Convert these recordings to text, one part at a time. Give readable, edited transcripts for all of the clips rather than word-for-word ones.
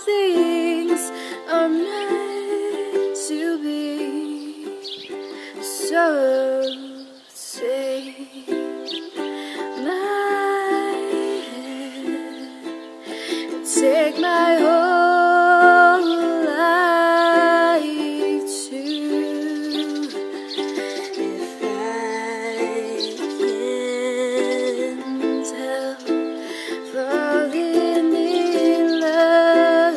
things are meant to be. So take my hand, take my whole life too. If I can't help falling in love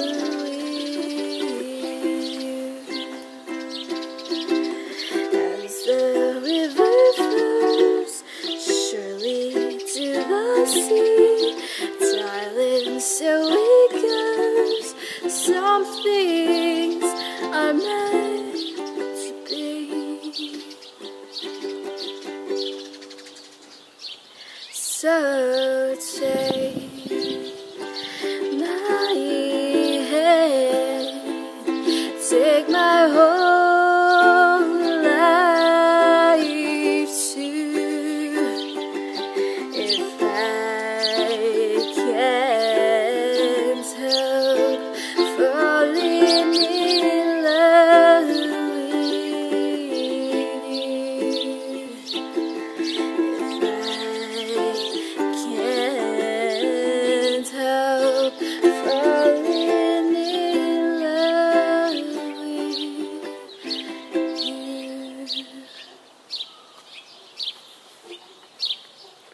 with you, as the river flows surely to the sea, darling, so it goes. Some things are meant to be. So take